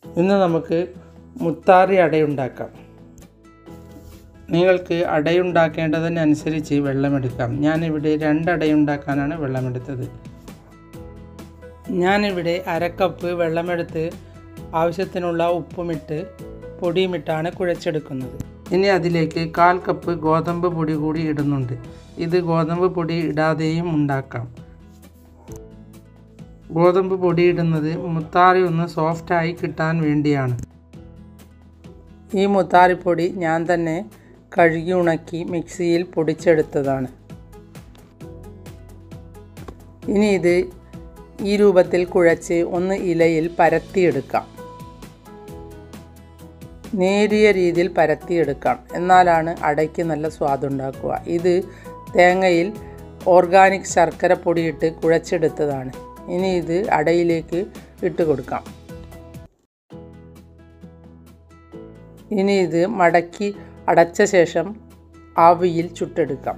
ഇന്ന് നമുക്ക് മുത്താറി അടയുണ്ടാക്കാം. നിങ്ങൾക്ക് അടയുണ്ടാക്കേണ്ടതിനനുസരിച്ച് വെള്ളമെടുക്കാം. ഞാനിവിടെ 2 അടയുണ്ടാക്കാനാണ് വെള്ളമെടുത്തത്. ഞാനിവിടെ 1/2 കപ്പ് വെള്ളമെടുത്ത് ആവശ്യത്തിനുള്ള ഉപ്പുമിട്ട് പൊടിയുമിട്ടാണ് കുഴച്ചെടുക്കുന്നത്. ഇനി അതിലേക്ക് 1/4 കപ്പ് ഗോതമ്പ് പൊടി കൂടി ഇടുന്നുണ്ട്. ഇത് ഗോതമ്പ് പൊടി ഇടാതെയും ഉണ്ടാക്കാം. ഗോതമ്പ് പൊടി ഇടുന്നത് മുത്താറി ഒന്ന് സോഫ്റ്റായി കിട്ടാൻ വേണ്ടിയാണ്. ഈ മുത്താറിപ്പൊടി ഞാൻ തന്നെ കഴുകി ഉണക്കി മിക്സിയിൽ പൊടിച്ചെടുത്തതാണ്. ഇനി ഇത് ഈ രൂപത്തിൽ കുഴച്ച് ഒന്ന് ഇലയിൽ പരത്തിയെടുക്കാം. നേരിയ രീതിയിൽ പരത്തിയെടുക്കാം, എന്നാലാണ് അടയ്ക്ക് നല്ല സ്വാദുണ്ടാക്കുക. ഇത് തേങ്ങയിൽ ഓർഗാനിക് ശർക്കര പൊടിയിട്ട് കുഴച്ചെടുത്തതാണ്. ഇനി ഇത് അടയിലേക്ക് ഇട്ട് കൊടുക്കാം. ഇനി ഇത് മടക്കി അടച്ച ശേഷം ആവിയിൽ ചുട്ടെടുക്കാം.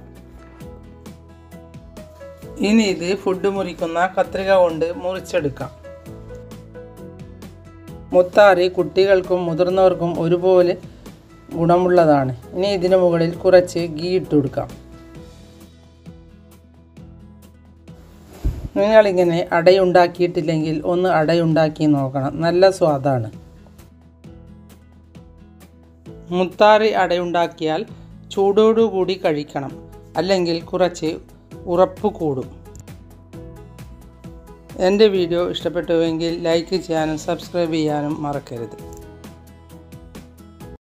ഇനി ഇത് ഫുഡ് മുറിക്കുന്ന കത്രിക കൊണ്ട് മുറിച്ചെടുക്കാം. മുത്താറി കുട്ടികൾക്കും മുതിർന്നവർക്കും ഒരുപോലെ ഗുണമുള്ളതാണ്. ഇനി ഇതിന് മുകളിൽ കുറച്ച് ഗീ ഇട്ട് കൊടുക്കാം. നിങ്ങളിങ്ങനെ അടയുണ്ടാക്കിയിട്ടില്ലെങ്കിൽ ഒന്ന് അടയുണ്ടാക്കി നോക്കണം, നല്ല സ്വാദാണ്. മുത്താറി അടയുണ്ടാക്കിയാൽ ചൂടോടുകൂടി കഴിക്കണം, അല്ലെങ്കിൽ കുറച്ച് ഉറപ്പ് കൂടും. എൻ്റെ വീഡിയോ ഇഷ്ടപ്പെട്ടുവെങ്കിൽ ലൈക്ക് ചെയ്യാനും സബ്സ്ക്രൈബ് ചെയ്യാനും മറക്കരുത്.